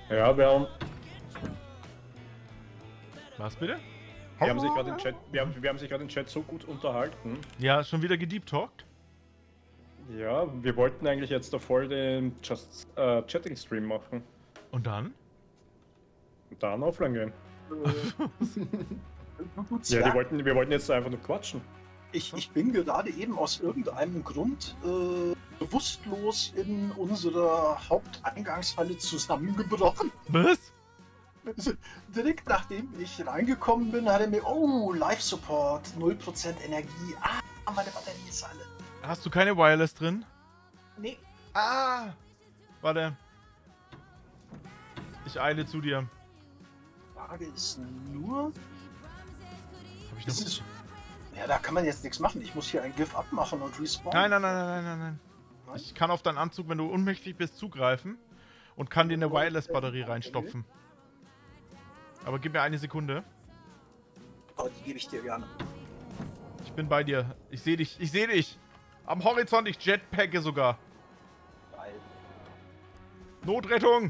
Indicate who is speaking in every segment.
Speaker 1: Ja,
Speaker 2: Was bitte?
Speaker 1: wir haben sich gerade im Chat, wir haben sich gerade im Chat so gut unterhalten.
Speaker 2: Ja, schon wieder gedeeptalkt?
Speaker 1: Ja, wir wollten eigentlich jetzt da voll den Just Chatting Stream machen.
Speaker 2: Und dann?
Speaker 1: Und dann offline gehen.
Speaker 3: Ja,
Speaker 1: Ja, wir wollten jetzt einfach nur quatschen.
Speaker 3: ich bin gerade eben aus irgendeinem Grund bewusstlos in unserer Haupteingangshalle zusammengebrochen.
Speaker 2: Was?
Speaker 3: Direkt nachdem ich reingekommen bin, hat er mir, oh, Live-Support, 0% Energie. Ah, meine Batterie ist alle.
Speaker 2: Hast du keine Wireless drin?
Speaker 3: Nee.
Speaker 2: Ah! Warte. Ich eile zu dir.
Speaker 3: Frage ist nur,
Speaker 2: Hab ich
Speaker 3: ist
Speaker 2: noch...
Speaker 3: es, ja, da kann man jetzt nichts machen. Ich muss hier ein GIF abmachen und respawnen.
Speaker 2: Nein. Ich kann auf deinen Anzug, wenn du unmächtig bist, zugreifen und kann dir eine Wireless-Batterie reinstopfen. Aber gib mir eine Sekunde.
Speaker 3: Oh, die gebe ich dir gerne.
Speaker 2: Ich bin bei dir. Ich sehe dich. Ich sehe dich. Am Horizont. Ich jetpacke sogar.
Speaker 3: Geil.
Speaker 2: Notrettung.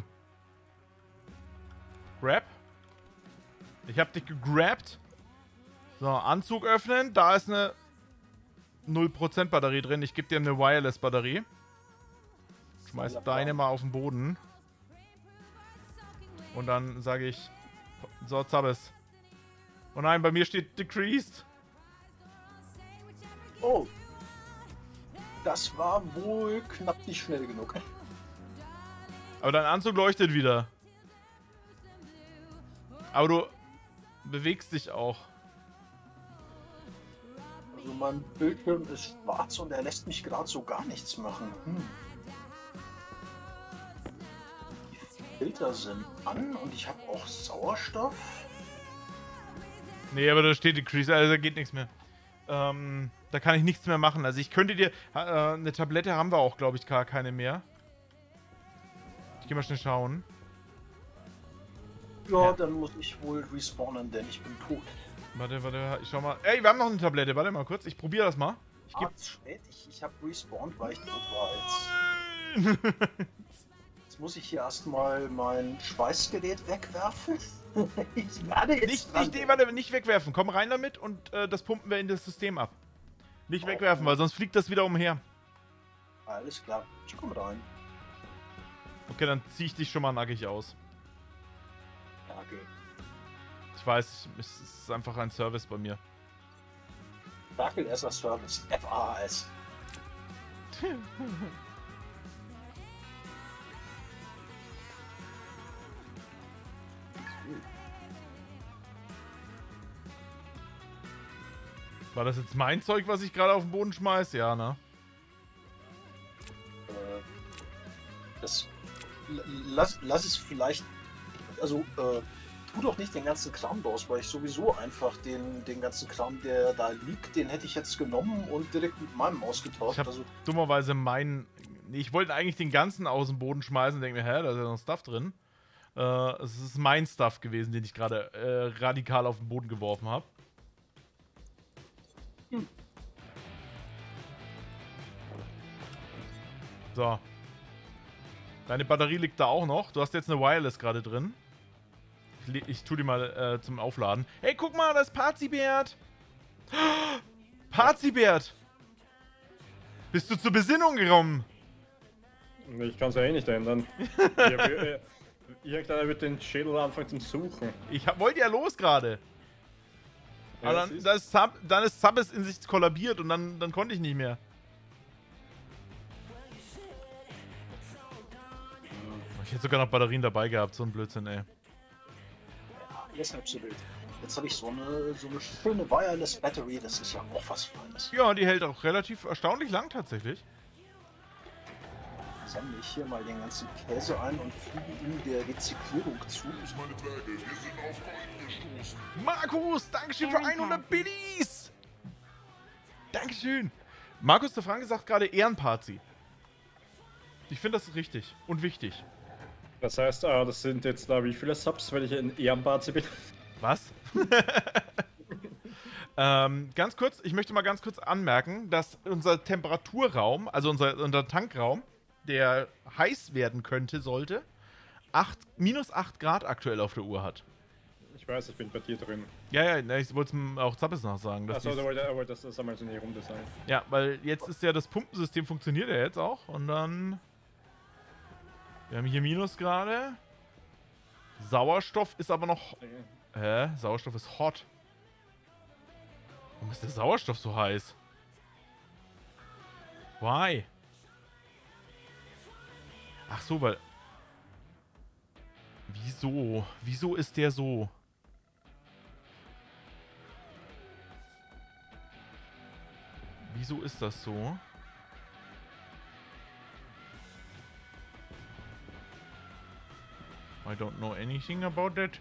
Speaker 2: Grab. Ich hab dich gegrabt. So, Anzug öffnen. Da ist eine 0% Batterie drin. Ich gebe dir eine Wireless-Batterie. Schmeiß deine mal auf den Boden. Und dann sage ich... So, Zabbes. Oh nein, bei mir steht Decreased.
Speaker 3: Oh. Das war wohl knapp nicht schnell genug.
Speaker 2: Aber dein Anzug leuchtet wieder. Aber du bewegst dich auch.
Speaker 3: Also mein Bildschirm ist schwarz und er lässt mich gerade so gar nichts machen. Die Filter sind an und ich habe auch Sauerstoff.
Speaker 2: Nee, aber da steht Decreased, also da geht nichts mehr. Da kann ich nichts mehr machen. Also ich könnte dir... eine Tablette haben wir auch, glaube ich, gar keine mehr. Ich geh mal schnell schauen.
Speaker 3: Ja, dann muss ich wohl respawnen, denn ich bin tot.
Speaker 2: Warte, ich schau mal. Ey, wir haben noch eine Tablette. Warte mal kurz. Ich probiere das mal. Ich geb...
Speaker 3: Zu spät. Ich habe respawned, weil ich tot war. Jetzt muss ich hier erstmal mein Schweißgerät wegwerfen. Ich werde jetzt
Speaker 2: nicht wegwerfen. Komm rein damit und das pumpen wir in das System ab. Nicht wegwerfen, weil sonst fliegt das wieder umher.
Speaker 3: Alles klar, ich komme rein.
Speaker 2: Okay, dann ziehe ich dich schon mal nackig aus.
Speaker 3: Ja, okay.
Speaker 2: Ich weiß, es ist einfach ein Service bei mir.
Speaker 3: Ferkel as a Service, FAS.
Speaker 2: War das jetzt mein Zeug, was ich gerade auf den Boden schmeiß? Ja, ne?
Speaker 3: Lass es vielleicht. Also, tu doch nicht den ganzen Kram raus, weil ich sowieso einfach den ganzen Kram, der da liegt, den hätte ich jetzt genommen und direkt mit meinem ausgetauscht.
Speaker 2: Ich habe dummerweise meinen... Ich wollte eigentlich den ganzen aus dem Boden schmeißen und denke mir, hä, da ist ja noch Stuff drin. Es ist mein Stuff gewesen, den ich gerade radikal auf den Boden geworfen habe. So. Deine Batterie liegt da auch noch. Du hast jetzt eine Wireless gerade drin. Ich tue die mal zum Aufladen. Hey, guck mal, das ist Parzibert. Parzibert. Bist du zur Besinnung gekommen?
Speaker 1: Ich kann es ja eh nicht ändern. Irgendeiner wird den Schädel anfangen zum Suchen.
Speaker 2: Ich wollte ja los gerade.
Speaker 1: Ja,
Speaker 2: aber dann ist Zabbes in sich kollabiert und dann konnte ich nicht mehr. Ich hätte sogar noch Batterien dabei gehabt, so ein Blödsinn, ey.
Speaker 3: Ja, alles halb so wild. Jetzt habe ich so eine schöne Wireless Battery, das ist ja auch was Feines.
Speaker 2: Ja, die hält auch relativ erstaunlich lang tatsächlich.
Speaker 3: Sammle ich hier mal den ganzen Käse ein und füge ihm der Rezyklierung zu.
Speaker 2: Markus, Dankeschön für 100 Biddies! Dankeschön! Markus der Franke sagt gerade Ehrenparty. Ich finde, das ist richtig und wichtig.
Speaker 1: Das heißt, das sind jetzt da wie viele Subs, weil ich in Ehrenparty bin?
Speaker 2: Was? Ganz kurz, ich möchte mal ganz kurz anmerken, dass unser Temperaturraum, also unser Tankraum, der heiß werden könnte, sollte, minus 8 Grad aktuell auf der Uhr hat.
Speaker 1: Ich weiß, ich bin bei dir drin.
Speaker 2: Ja, ich wollte es auch Zappes nachsagen.
Speaker 1: Achso, er wollte das einmal so eine Runde sein.
Speaker 2: Ja, weil jetzt ist ja das Pumpensystem funktioniert ja jetzt auch. Und dann... Wir haben hier Minusgrade. Sauerstoff ist aber noch... Sauerstoff ist hot. Warum ist der Sauerstoff so heiß? Why? Ach so, weil... Wieso? Wieso ist der so? Wieso ist das so? I don't know anything about that.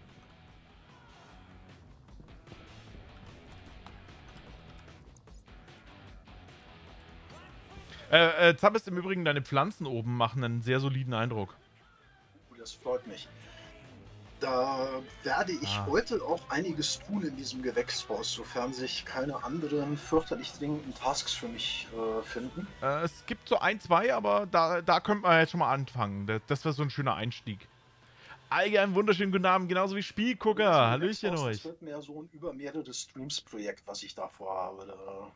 Speaker 2: Zappes, im Übrigen, deine Pflanzen oben machen einen sehr soliden Eindruck.
Speaker 3: Das freut mich. Da werde ich heute auch einiges tun in diesem Gewächshaus, sofern sich keine anderen fürchterlich dringenden Tasks für mich finden.
Speaker 2: Es gibt so ein, zwei, aber da könnte man jetzt schon mal anfangen. Das wäre so ein schöner Einstieg. Einen wunderschönen guten Abend, genauso wie Spielgucker. Hallöchen euch.
Speaker 3: Das wird mehr so ein über mehrere Streams-Projekt, was ich da vorhabe.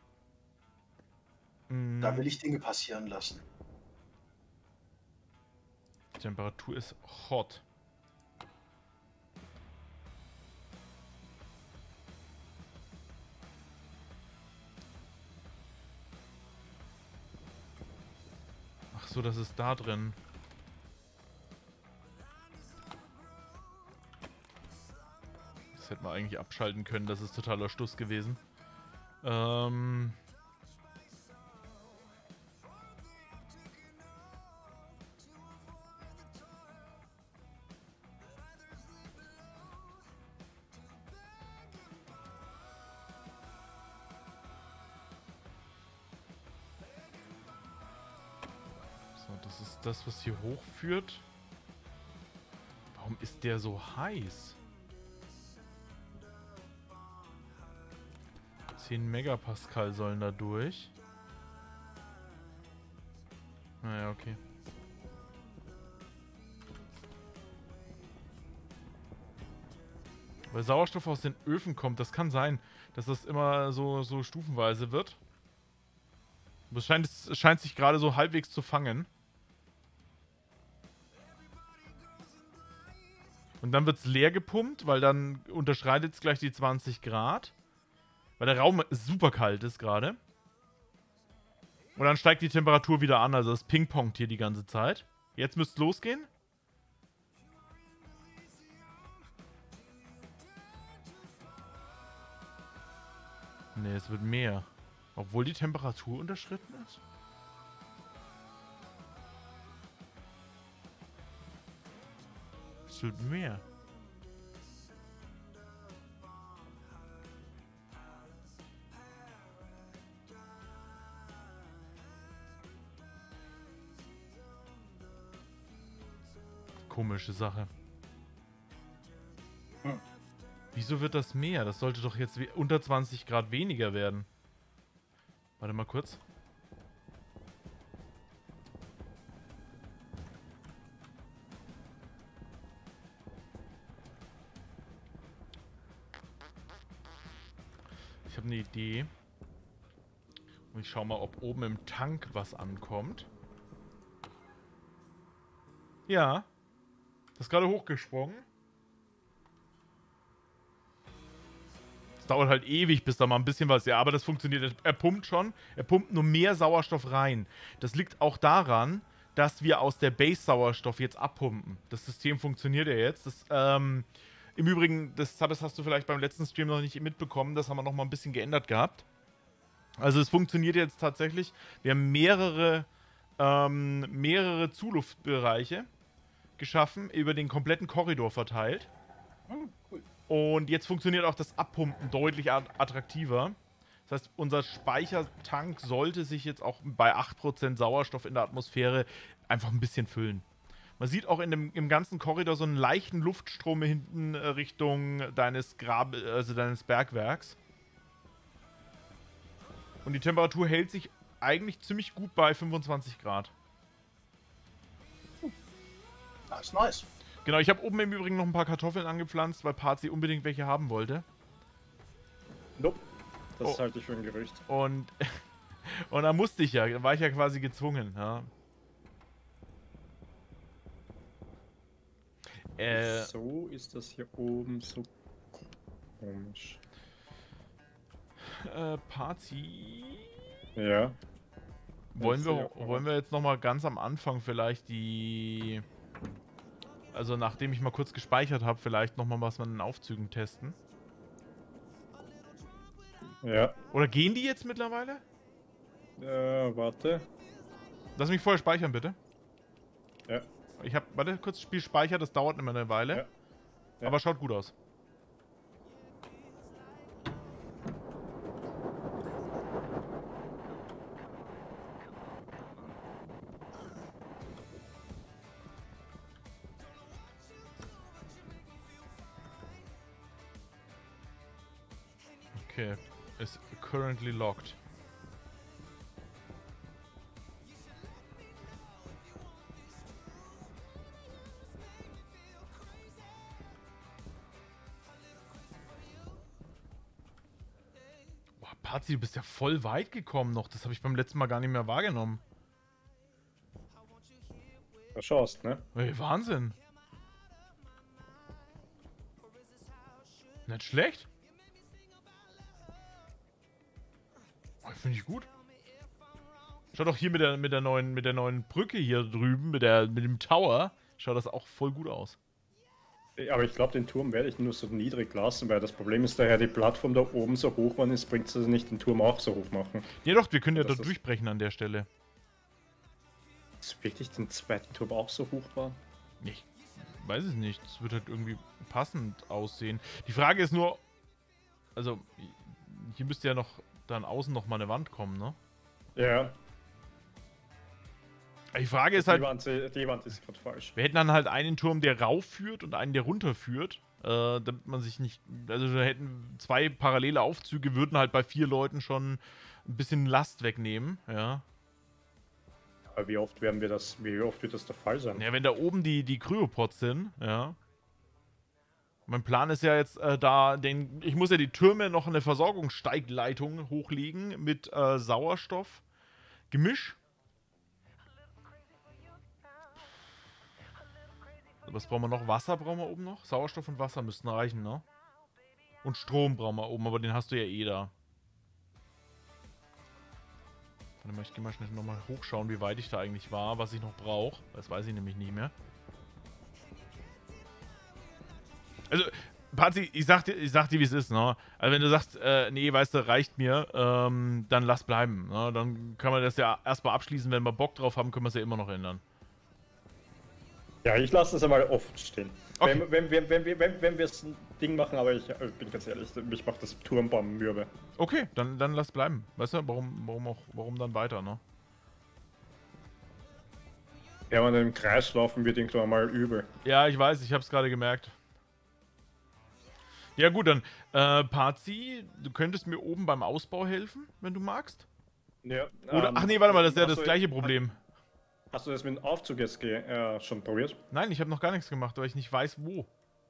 Speaker 3: Da will ich Dinge passieren lassen.
Speaker 2: Die Temperatur ist hot. Ach so, das ist da drin. Das hätte man eigentlich abschalten können, das ist totaler Stuss gewesen. Das ist das, was hier hochführt. Warum ist der so heiß? 10 Megapascal sollen da durch. Naja, okay. Weil Sauerstoff aus den Öfen kommt, das kann sein, dass das immer so stufenweise wird. Aber es scheint sich gerade so halbwegs zu fangen. Und dann wird es leer gepumpt, weil dann unterschreitet es gleich die 20 Grad. Weil der Raum super kalt ist gerade. Und dann steigt die Temperatur wieder an, also es pingpongt hier die ganze Zeit. Jetzt müsste es losgehen. Ne, es wird mehr. Obwohl die Temperatur unterschritten ist. Es wird mehr. Komische Sache. Wieso wird das mehr? Das sollte doch jetzt unter 20 Grad weniger werden. Warte mal kurz. Ich habe eine Idee. Und ich schau mal, ob oben im Tank was ankommt. Ja. Das ist gerade hochgesprungen. Es dauert halt ewig, bis da mal ein bisschen was... Ja, aber das funktioniert. Er pumpt schon. Er pumpt nur mehr Sauerstoff rein. Das liegt auch daran, dass wir aus der Base Sauerstoff jetzt abpumpen. Das System funktioniert ja jetzt. Das, im Übrigen, das hast du vielleicht beim letzten Stream noch nicht mitbekommen. Das haben wir noch mal ein bisschen geändert gehabt. Also es funktioniert jetzt tatsächlich. Wir haben mehrere Zuluftbereiche geschaffen, über den kompletten Korridor verteilt.
Speaker 3: Cool.
Speaker 2: Und jetzt funktioniert auch das Abpumpen deutlich attraktiver. Das heißt, unser Speichertank sollte sich jetzt auch bei 8% Sauerstoff in der Atmosphäre einfach ein bisschen füllen. Man sieht auch im ganzen Korridor so einen leichten Luftstrom hinten Richtung deines Bergwerks. Und die Temperatur hält sich eigentlich ziemlich gut bei 25 Grad.
Speaker 3: Das ist nice.
Speaker 2: Genau, ich habe oben im Übrigen noch ein paar Kartoffeln angepflanzt, weil Parzi unbedingt welche haben wollte.
Speaker 1: Nope. Das
Speaker 2: Oh.
Speaker 1: halte ich für ein Gerücht.
Speaker 2: Und da musste ich ja, da war ich ja quasi gezwungen, ja.
Speaker 1: So ist das hier oben so komisch.
Speaker 2: Parzi.
Speaker 1: Ja.
Speaker 2: Wollen wir jetzt nochmal ganz am Anfang vielleicht die... Also nachdem ich mal kurz gespeichert habe, vielleicht nochmal was mit den Aufzügen testen?
Speaker 1: Ja.
Speaker 2: Oder gehen die jetzt mittlerweile?
Speaker 1: Warte.
Speaker 2: Lass mich vorher speichern, bitte.
Speaker 1: Ja.
Speaker 2: Warte, kurz Spiel speichert, das dauert immer eine Weile.
Speaker 1: Ja. Ja.
Speaker 2: Aber schaut gut aus. Okay, ist currently locked. Boah, Parzi, du bist ja voll weit gekommen noch. Das habe ich beim letzten Mal gar nicht mehr wahrgenommen.
Speaker 1: Du schaust, ne?
Speaker 2: Ey, Wahnsinn. Nicht schlecht. Oh, finde ich gut. Schau doch hier mit der neuen Brücke hier drüben, mit dem Tower. Schaut das auch voll gut aus.
Speaker 1: Aber ich glaube, den Turm werde ich nur so niedrig lassen, weil das Problem ist daher, die Plattform da oben so hoch war, ist, bringt es also nicht, den Turm auch so hoch machen.
Speaker 2: Ja doch, wir können ja
Speaker 1: Das
Speaker 2: da
Speaker 1: ist-
Speaker 2: durchbrechen an der Stelle.
Speaker 1: Ist wirklich den zweiten Turm auch so hoch war?
Speaker 2: Ich weiß es nicht. Es wird halt irgendwie passend aussehen. Die Frage ist nur, also hier müsste ja noch dann außen noch mal eine Wand kommen, ne?
Speaker 1: Ja.
Speaker 2: Die Frage ist halt,
Speaker 1: Die Wand ist gerade falsch.
Speaker 2: wir hätten dann halt einen Turm, der rauf führt und einen, der runter führt, damit man sich nicht, also wir hätten zwei parallele Aufzüge, würden halt bei 4 Leuten schon ein bisschen Last wegnehmen, ja.
Speaker 1: Aber wie oft wird das der Fall sein?
Speaker 2: Ja, wenn da oben die Kryopods sind, ja. Mein Plan ist ja jetzt ich muss ja die Türme noch eine Versorgungssteigleitung hochlegen mit Sauerstoff, Gemisch. Was brauchen wir noch? Wasser brauchen wir oben noch? Sauerstoff und Wasser müssten reichen, ne? Und Strom brauchen wir oben, aber den hast du ja eh da. Warte mal, ich gehe mal schnell nochmal hochschauen, wie weit ich da eigentlich war, was ich noch brauche. Das weiß ich nämlich nicht mehr. Also, Parzi, ich sag dir, wie es ist, ne? Also wenn du sagst, nee, weißt du, reicht mir, dann lass bleiben, ne? Dann kann man das ja erstmal abschließen, wenn wir Bock drauf haben, können wir es ja immer noch ändern.
Speaker 1: Ja, ich lasse das einmal offen stehen.
Speaker 2: Okay.
Speaker 1: Wenn wir es ein Ding machen, aber ich bin ganz ehrlich, mich macht das Turmbaum mürbe.
Speaker 2: Okay, dann lass bleiben. Weißt du, warum dann weiter, ne?
Speaker 1: Ja, wenn wir im Kreis laufen, wird irgendwann mal übel.
Speaker 2: Ja, ich weiß, ich hab's gerade gemerkt. Ja gut, dann, Parzi, du könntest mir oben beim Ausbau helfen, wenn du magst?
Speaker 1: Ja,
Speaker 2: Oder, ach nee, warte mal, das ist ja
Speaker 1: hast
Speaker 2: das
Speaker 1: du-
Speaker 2: gleiche Problem.
Speaker 1: Hast du das mit dem Aufzug jetzt schon probiert?
Speaker 2: Nein, ich habe noch gar nichts gemacht, weil ich nicht weiß, wo.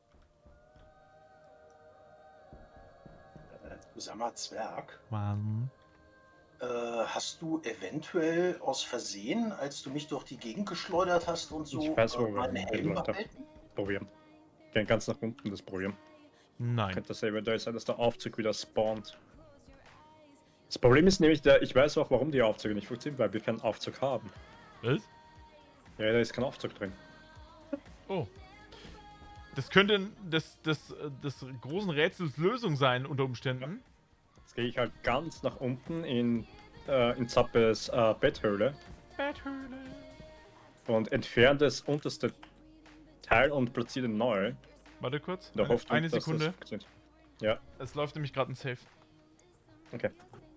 Speaker 3: Sag mal, Zwerg,
Speaker 2: Mann.
Speaker 3: hast du eventuell aus Versehen, als du mich durch die Gegend geschleudert hast und so,
Speaker 1: Ich weiß, wo wir
Speaker 3: meinen Helm
Speaker 1: hingelaufen haben.
Speaker 3: behalten?
Speaker 1: Probieren. Gehen ganz nach unten, das probieren.
Speaker 2: Nein.
Speaker 1: Könnte das eventuell sein, dass der Aufzug wieder spawnt. Das Problem ist nämlich, ich weiß auch, warum die Aufzüge nicht funktionieren, weil wir keinen Aufzug haben.
Speaker 2: Was?
Speaker 1: Ja, da ist kein Aufzug drin.
Speaker 2: Oh. Das könnte des großen Rätsels Lösung sein, unter Umständen.
Speaker 1: Jetzt gehe ich halt ganz nach unten in Zappes Betthöhle
Speaker 2: Betthöhle.
Speaker 1: und entferne das unterste Teil und platziere den neu.
Speaker 2: Warte kurz.
Speaker 1: In der Hoffnung,
Speaker 2: Eine
Speaker 1: dass das
Speaker 2: Sekunde.
Speaker 1: funktioniert. Ja,
Speaker 2: Es läuft nämlich gerade ein Safe.
Speaker 1: okay.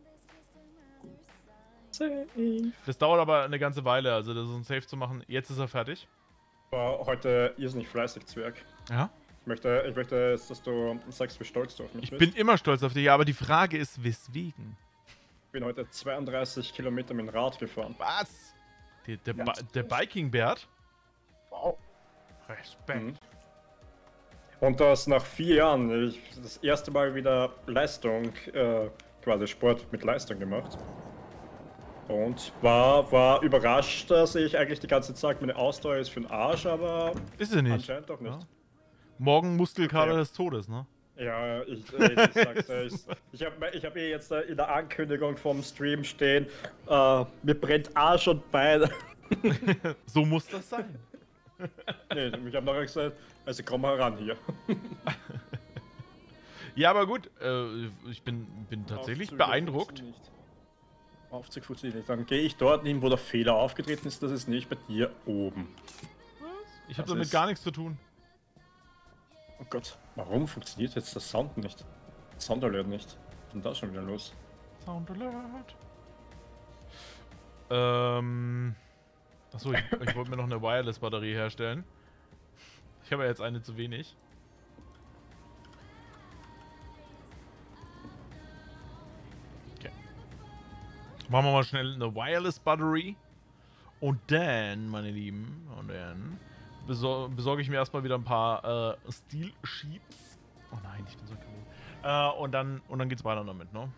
Speaker 1: Safe.
Speaker 2: Das dauert aber eine ganze Weile, also das ist ein Safe zu machen. Jetzt ist er fertig.
Speaker 1: War heute irrsinnig fleißig, Zwerg.
Speaker 2: Ja.
Speaker 1: Ich möchte jetzt, dass du sagst, wie stolz du auf mich
Speaker 2: Ich
Speaker 1: bist.
Speaker 2: bin immer stolz auf dich, aber die Frage ist, weswegen?
Speaker 1: Ich bin heute 32 Kilometer mit dem Rad gefahren.
Speaker 2: Was? Der
Speaker 3: Ganz
Speaker 2: Biking-Bert?
Speaker 3: Wow.
Speaker 2: Respekt.
Speaker 1: Mhm. Und das nach 4 Jahren. Ich das erste Mal wieder Leistung, quasi Sport mit Leistung gemacht. Und war überrascht, dass ich eigentlich die ganze Zeit meine Ausdauer ist für den Arsch, aber
Speaker 2: Ist sie nicht.
Speaker 1: anscheinend doch nicht.
Speaker 2: Ja. Morgen Muskelkater
Speaker 1: Okay.
Speaker 2: des Todes, ne?
Speaker 1: Ja, ich sag's ja, ich hab hier jetzt in der Ankündigung vom Stream stehen, mir brennt Arsch und Bein.
Speaker 2: So muss das sein.
Speaker 1: Nee, ich hab noch gesagt, also komm mal ran hier.
Speaker 2: Ja, aber gut, ich bin tatsächlich
Speaker 1: Aufzüge
Speaker 2: beeindruckt.
Speaker 1: funktionieren nicht. Aufzug funktioniert nicht. Dann gehe ich dort hin, wo der Fehler aufgetreten ist, das ist nicht bei dir oben.
Speaker 2: Was? Ich habe
Speaker 1: Das
Speaker 2: damit
Speaker 1: ist-
Speaker 2: gar nichts zu tun.
Speaker 1: Oh Gott, warum funktioniert jetzt das Sound nicht? Sound Alert nicht. Was ist denn da schon wieder los?
Speaker 2: Sound Alert. Achso, ich wollte mir noch eine Wireless-Batterie herstellen. Ich habe ja jetzt eine zu wenig. Okay. Machen wir mal schnell eine Wireless-Batterie. Und dann, meine Lieben, besorge ich mir erstmal wieder ein paar Steel Sheets. Oh nein, ich bin so cool. Und dann geht's weiter damit, ne?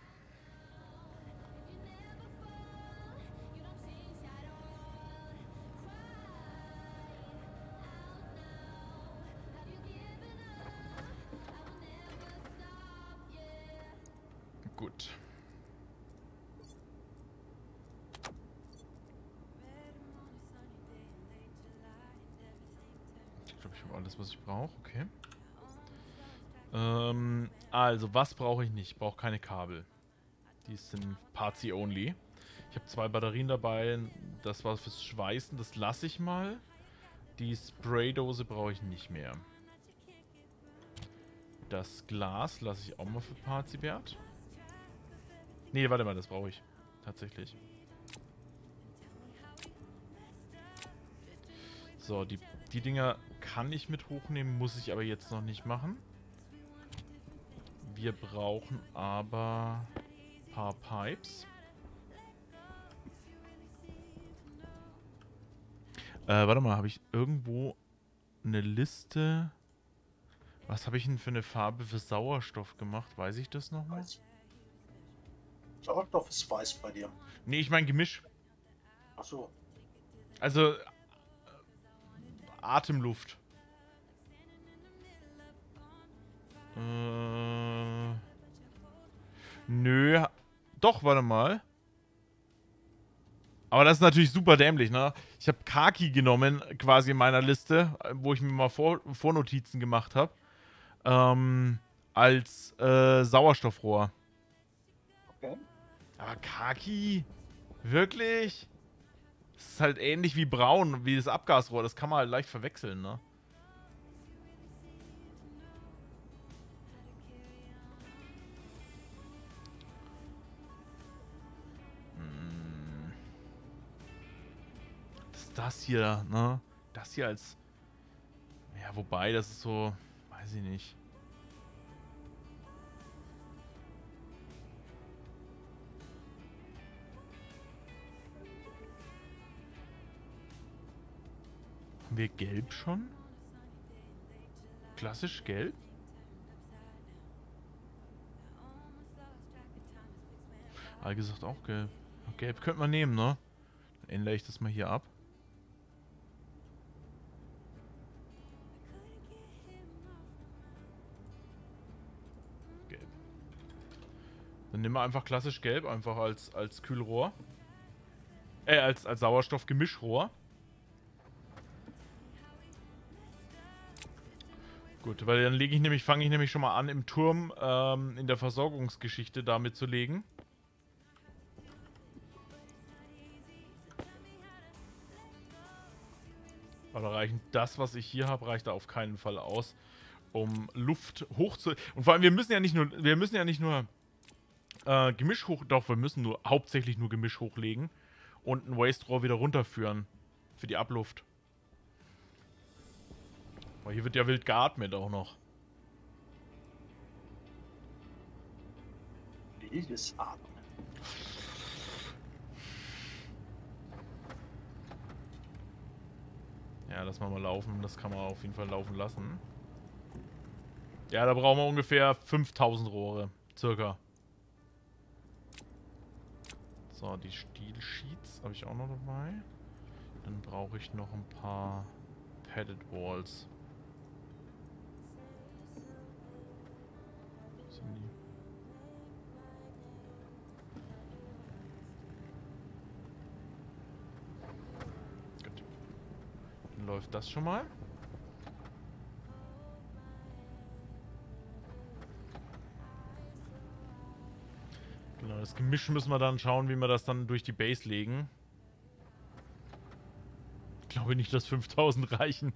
Speaker 2: Gut. Ich glaube, ich habe alles, was ich brauche. Okay. Also, was brauche ich nicht? Ich brauche keine Kabel. Die sind Party only. Ich habe 2 Batterien dabei. Das war fürs Schweißen. Das lasse ich mal. Die Spraydose brauche ich nicht mehr. Das Glas lasse ich auch mal für Parzibert. Nee, warte mal, das brauche ich. Tatsächlich. So, die Dinger kann ich mit hochnehmen, muss ich aber jetzt noch nicht machen. Wir brauchen aber ein paar Pipes. Warte mal, habe ich irgendwo eine Liste? Was habe ich denn für eine Farbe für Sauerstoff gemacht? Weiß ich das noch mal?
Speaker 3: Weiß. Sauerstoff ist weiß bei dir.
Speaker 2: Nee, ich meine Gemisch.
Speaker 3: Achso.
Speaker 2: Also Atemluft. Nö. Doch, warte mal. Aber das ist natürlich super dämlich, ne? Ich habe Khaki genommen, quasi in meiner Liste, wo ich mir mal Vornotizen gemacht habe. Als Sauerstoffrohr.
Speaker 3: Okay.
Speaker 2: Aber Khaki? Wirklich? Das ist halt ähnlich wie braun, wie das Abgasrohr. Das kann man halt leicht verwechseln, ne? Das hier, ne? Das hier als... Ja, wobei, das ist so... Weiß ich nicht. Haben wir gelb schon? Klassisch gelb? All gesagt auch gelb. Gelb könnte man nehmen, ne? Dann ändere ich das mal hier ab. Gelb. Dann nehmen wir einfach klassisch gelb, einfach als Kühlrohr. Als Sauerstoffgemischrohr. Gut, weil dann fange ich nämlich schon mal an, im Turm in der Versorgungsgeschichte damit zu legen. Weil das, was ich hier habe, reicht da auf keinen Fall aus, um Luft hoch zu... Und vor allem, wir müssen ja nicht nur Gemisch hoch... Doch, wir müssen hauptsächlich nur Gemisch hochlegen und ein Waste-Rohr wieder runterführen für die Abluft. Aber hier wird ja wild geatmet auch noch.
Speaker 3: Wildes Atmen.
Speaker 2: Ja, lass mal laufen. Das kann man auf jeden Fall laufen lassen. Ja, da brauchen wir ungefähr 5000 Rohre. Circa. So, die Steel Sheets habe ich auch noch dabei. Dann brauche ich noch ein paar Padded Walls. Wo sind die? Gut. Dann läuft das schon mal. Genau, das Gemisch müssen wir dann schauen, wie wir das dann durch die Base legen. Ich glaube nicht, dass 5000 reichen.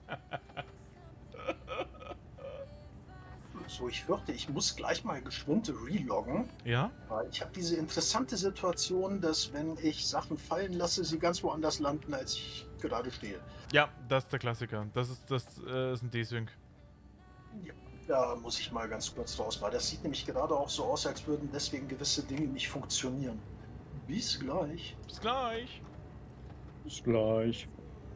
Speaker 3: So, ich fürchte, ich muss gleich mal geschwind reloggen.
Speaker 2: Ja?
Speaker 3: Weil ich habe diese interessante Situation, dass wenn ich Sachen fallen lasse, sie ganz woanders landen, als ich gerade stehe.
Speaker 2: Ja, das ist der Klassiker. Das ist ein Desync.
Speaker 3: Ja, da muss ich mal ganz kurz raus, weil das sieht nämlich gerade auch so aus, als würden deswegen gewisse Dinge nicht funktionieren. Bis gleich.
Speaker 2: Bis gleich.
Speaker 1: Bis gleich.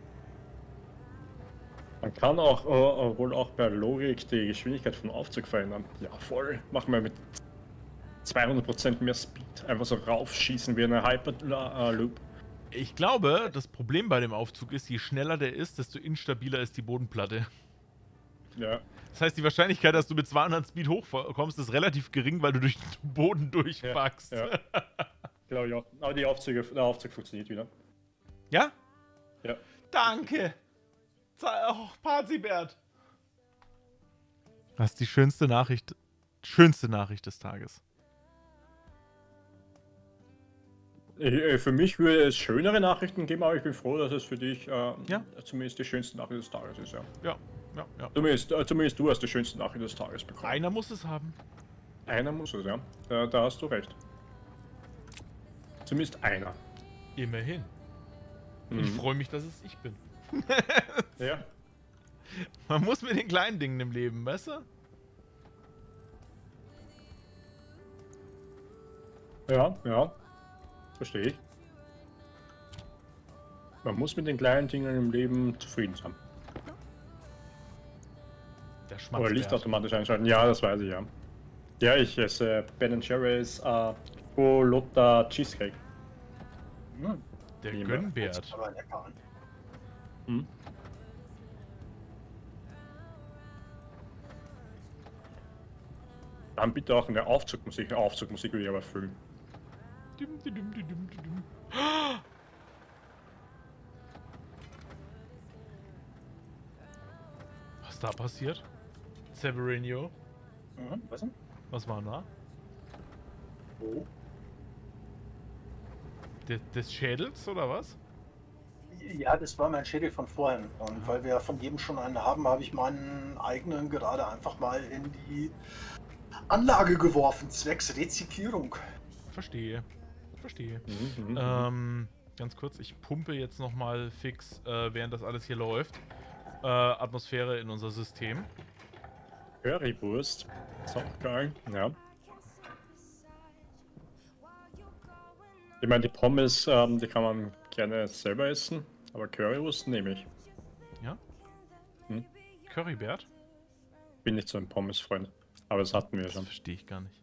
Speaker 1: Man kann auch wohl auch bei Logik die Geschwindigkeit vom Aufzug verändern. Ja, voll. Machen wir mit 200% mehr Speed. Einfach so raufschießen wie eine Hyperloop.
Speaker 2: Ich glaube, das Problem bei dem Aufzug ist, je schneller der ist, desto instabiler ist die Bodenplatte.
Speaker 1: Ja.
Speaker 2: Das heißt, die Wahrscheinlichkeit, dass du mit 200 Speed hochkommst, ist relativ gering, weil du durch den Boden durchpackst.
Speaker 1: Ja. Glaube ich auch. Aber der Aufzug funktioniert wieder.
Speaker 2: Ja?
Speaker 1: Ja.
Speaker 2: Danke! Oh, Pazibert! Das ist die schönste Nachricht des Tages.
Speaker 1: Für mich würde es schönere Nachrichten geben, aber ich bin froh, dass es für dich
Speaker 2: Ja?
Speaker 1: zumindest die schönste Nachricht des Tages ist, ja.
Speaker 2: Ja, ja, ja.
Speaker 1: Zumindest du hast die schönste Nachricht des Tages bekommen.
Speaker 2: Einer muss es haben.
Speaker 1: Einer muss es, ja. Da hast du recht. Zumindest einer.
Speaker 2: Immerhin. Ich freue mich, dass es ich bin.
Speaker 1: Ja.
Speaker 2: Man muss mit den kleinen Dingen im Leben, weißt du?
Speaker 1: Ja, ja. Verstehe ich. Man muss mit den kleinen Dingen im Leben zufrieden sein.
Speaker 2: Der
Speaker 1: Oder
Speaker 2: Schmatzbär.
Speaker 1: Licht automatisch einschalten. Ja, das weiß ich, ja. Ja, ich esse Ben Jerry's Lotta Cheesecake.
Speaker 3: Hm,
Speaker 2: Der
Speaker 1: Niemand.
Speaker 3: hört
Speaker 2: Gönnbert.
Speaker 3: sich aber lecker an.
Speaker 1: Hm? Dann bitte auch eine Aufzugmusik. Eine Aufzugmusik will ich aber füllen.
Speaker 2: Dum, dum, dum, dum, dum, dum. Was da passiert? Severinho?
Speaker 3: Was denn?
Speaker 2: Was war da?
Speaker 3: Oh.
Speaker 2: Des Schädels oder was?
Speaker 3: Ja, das war mein Schädel von vorhin. Und weil wir von jedem schon einen haben, habe ich meinen eigenen gerade einfach mal in die Anlage geworfen, zwecks Rezyklierung.
Speaker 2: Verstehe. Verstehe.
Speaker 1: Mhm.
Speaker 2: Ganz kurz, ich pumpe jetzt nochmal fix, während das alles hier läuft, Atmosphäre in unser System.
Speaker 1: Currywurst. Ist auch geil. Ja. Ich meine, die Pommes, die kann man gerne selber essen, aber Currywurst nehme ich.
Speaker 2: Ja?
Speaker 1: Hm?
Speaker 2: Currybert?
Speaker 1: Bin nicht so ein Pommes-Freund, aber das hatten wir
Speaker 2: Das
Speaker 1: schon.
Speaker 2: verstehe ich gar nicht.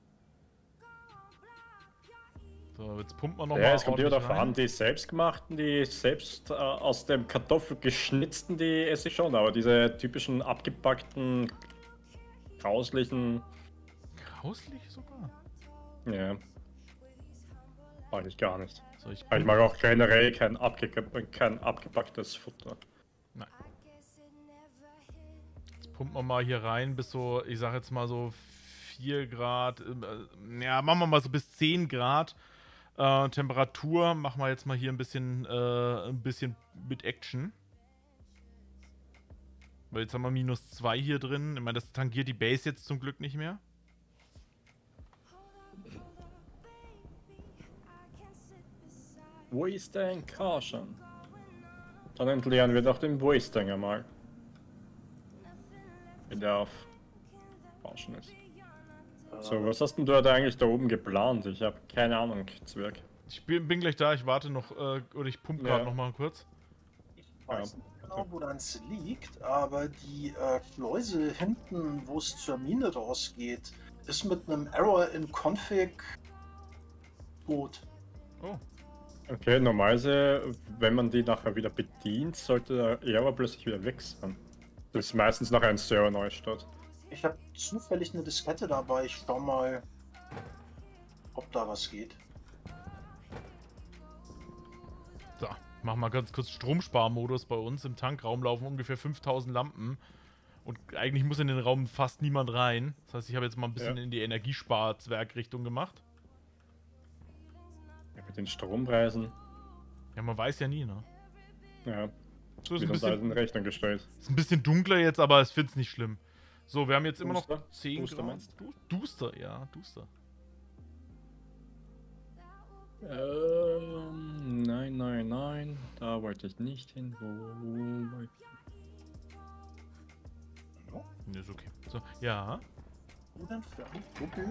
Speaker 2: So, jetzt pumpen wir nochmal.
Speaker 1: Ja, es kommt immer darauf an, die selbstgemachten, die selbst aus dem Kartoffel geschnitzten, die esse ich schon, aber diese typischen abgepackten, grauslichen,
Speaker 2: Grauslich sogar.
Speaker 1: ja, mag ich gar nicht.
Speaker 2: So, ich
Speaker 1: Aber ich mag auch generell kein abgepacktes Futter.
Speaker 2: Nein. Jetzt pumpen wir mal hier rein bis so, ich sag jetzt mal so 4 Grad, ja, machen wir mal so bis 10 Grad Temperatur. Machen wir jetzt mal hier ein bisschen mit Action. Weil jetzt haben wir -2 hier drin. Ich meine, das tangiert die Base jetzt zum Glück nicht mehr.
Speaker 1: Wo ist dein Caution? Dann entleeren wir doch den Voice-Dinger mal. Wenn der auf Caution ist. So, was hast denn du da eigentlich da oben geplant? Ich habe keine Ahnung, Zwerg.
Speaker 2: Ich bin gleich da, ich warte noch, oder ich pumpe gerade noch mal kurz.
Speaker 3: Ich weiß nicht. genau, woran es liegt, aber die Schleuse hinten, wo es zur Mine rausgeht, ist mit einem Error in Config tot.
Speaker 2: Oh.
Speaker 1: Okay, normalerweise, wenn man die nachher wieder bedient, sollte der Error plötzlich wieder weg sein. Das ist meistens nach einem Server-Neustart.
Speaker 3: Ich habe zufällig eine Diskette dabei, ich schau mal, ob da was geht.
Speaker 2: So, mach mal ganz kurz Stromsparmodus bei uns. Im Tankraum laufen ungefähr 5000 Lampen. Und eigentlich muss in den Raum fast niemand rein. Das heißt, ich habe jetzt mal ein bisschen in die Energiesparzwerg-Richtung gemacht.
Speaker 1: Ja, mit den Strompreisen.
Speaker 2: Ja, man weiß ja nie, ne?
Speaker 1: Ja,
Speaker 2: So ist
Speaker 1: wieder
Speaker 2: ein bisschen,
Speaker 1: in Rechnung gestellt.
Speaker 2: ist ein bisschen dunkler jetzt, aber ich finde es nicht schlimm. So, wir haben jetzt immer noch
Speaker 1: Duster?
Speaker 2: 10
Speaker 1: Duster
Speaker 2: Grad.
Speaker 1: meinst
Speaker 2: Duster, ja, Duster.
Speaker 1: Nein, da wollte ich nicht hin. Wo wollte ich?
Speaker 2: Ne, ist okay. So, ja.
Speaker 3: Wo denn für ein Problem?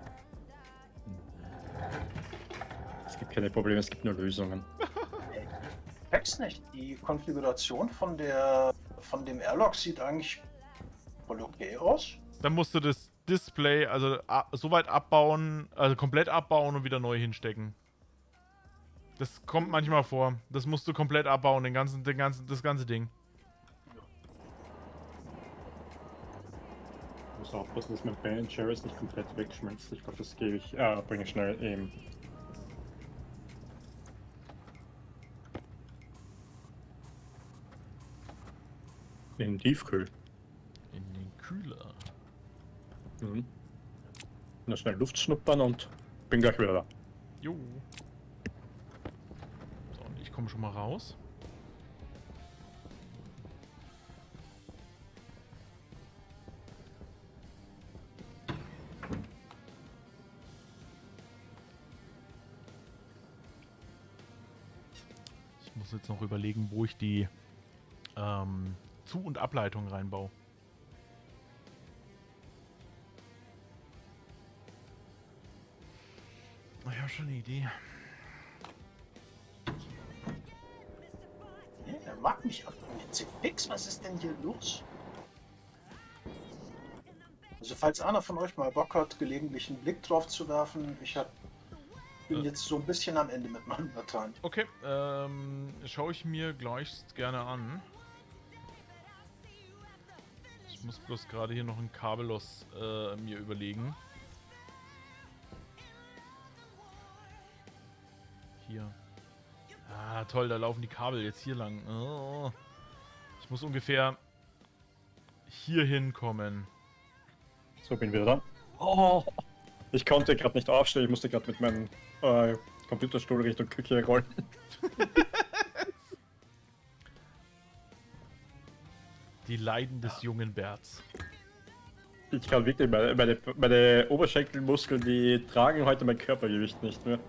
Speaker 1: Es gibt keine Probleme, es gibt nur Lösungen.
Speaker 3: Ich check's nicht. Die Konfiguration von dem Airlock sieht eigentlich voll okay aus.
Speaker 2: Dann musst du das Display, also so weit abbauen, also komplett abbauen und wieder neu hinstecken. Das kommt manchmal vor. Das musst du komplett abbauen, das ganze Ding.
Speaker 1: Ich muss aufpassen, dass mein Ben Jerry's nicht komplett wegschmilzt. Ich glaube, das gebe ich, bringe ich schnell eben. In den Tiefkühl.
Speaker 2: In den Kühler.
Speaker 1: Mhm. Nur schnell Luft schnuppern und bin gleich wieder da.
Speaker 2: Jo. So, und ich komme schon mal raus. Ich muss jetzt noch überlegen, wo ich die Zu- und Ableitung reinbaue. Ich habe schon eine Idee.
Speaker 3: Ja, er mag mich einfach nicht. Fix, was ist denn hier los? Also falls einer von euch mal Bock hat, gelegentlich einen Blick drauf zu werfen, bin jetzt so ein bisschen am Ende mit meinen Dateien.
Speaker 2: Okay, schaue ich mir gleich gerne an. Ich muss bloß gerade hier noch ein Kabellos mir überlegen. Hier. Ah, toll, da laufen die Kabel jetzt hier lang. Oh. Ich muss ungefähr hier hinkommen.
Speaker 1: So, bin wieder da. Oh, ich konnte gerade nicht aufstehen, ich musste gerade mit meinem Computerstuhl Richtung Küche rollen.
Speaker 2: Die Leiden des jungen Berts.
Speaker 1: Ich kann wirklich, meine Oberschenkelmuskeln, die tragen heute mein Körpergewicht nicht mehr.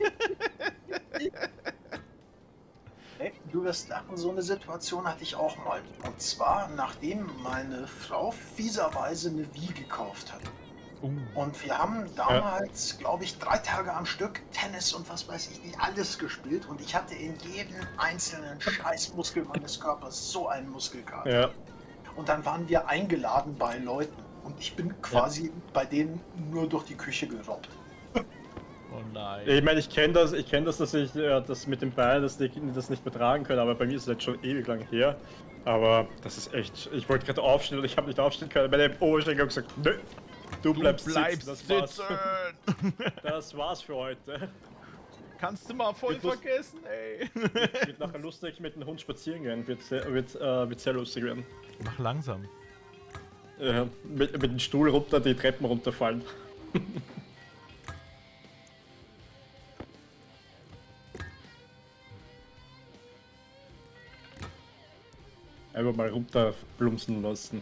Speaker 3: Hey, du wirst lachen, so eine Situation hatte ich auch mal. Und zwar, nachdem meine Frau fieserweise eine Wii gekauft hat. Und wir haben damals, glaube ich, 3 Tage am Stück Tennis und was weiß ich nicht, alles gespielt. Und ich hatte in jedem einzelnen Scheißmuskel meines Körpers so einen Muskelkater.
Speaker 1: Ja.
Speaker 3: Und dann waren wir eingeladen bei Leuten. Und ich bin quasi bei denen nur durch die Küche gerobbt.
Speaker 2: Oh nein.
Speaker 1: Ich meine, ich kenne das, dass ich das mit dem Bein das nicht betragen kann, aber bei mir ist es jetzt schon ewig lang her. Aber das ist echt, ich wollte gerade aufstehen und ich habe nicht aufstehen können. Meine Oberschenkel haben gesagt, nö, du bleibst sitzen. Das war's für heute.
Speaker 2: Kannst du mal voll vergessen, ey.
Speaker 1: Wird nachher lustig mit dem Hund spazieren gehen, wird sehr lustig werden.
Speaker 2: Mach langsam.
Speaker 1: Mit dem Stuhl runter, die Treppen runterfallen. Einfach mal runterplumpsen lassen.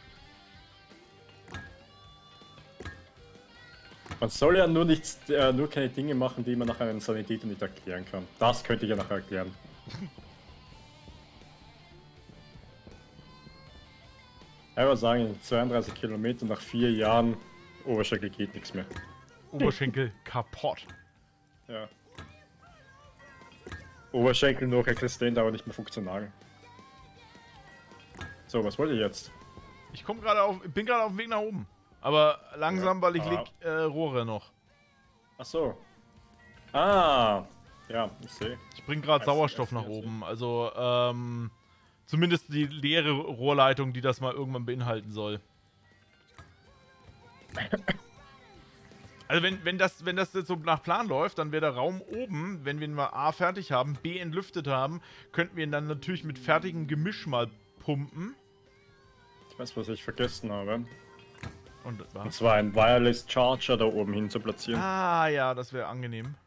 Speaker 1: Man soll ja nur keine Dinge machen, die man nach einem Sanitäter nicht erklären kann. Das könnte ich ja nachher erklären. Einfach sagen, 32 Kilometer nach 4 Jahren, Oberschenkel geht nichts mehr.
Speaker 2: Oberschenkel kaputt.
Speaker 1: Ja. Oberschenkel noch existent, aber nicht mehr funktional. So, was wollt ihr jetzt?
Speaker 2: Ich bin gerade auf dem Weg nach oben. Aber langsam, weil ich leg Rohre noch.
Speaker 1: Ach so. Ah. Ja, ich sehe.
Speaker 2: Ich bring gerade Sauerstoff nach oben. Also, zumindest die leere Rohrleitung, die das mal irgendwann beinhalten soll. Also wenn das jetzt so nach Plan läuft, dann wäre der Raum oben, wenn wir ihn mal A fertig haben, B entlüftet haben, könnten wir ihn dann natürlich mit fertigem Gemisch mal pumpen.
Speaker 1: Ich weiß, was ich vergessen habe.
Speaker 2: Und
Speaker 1: zwar ein Wireless Charger da oben hin zu platzieren.
Speaker 2: Ah ja, das wäre angenehm.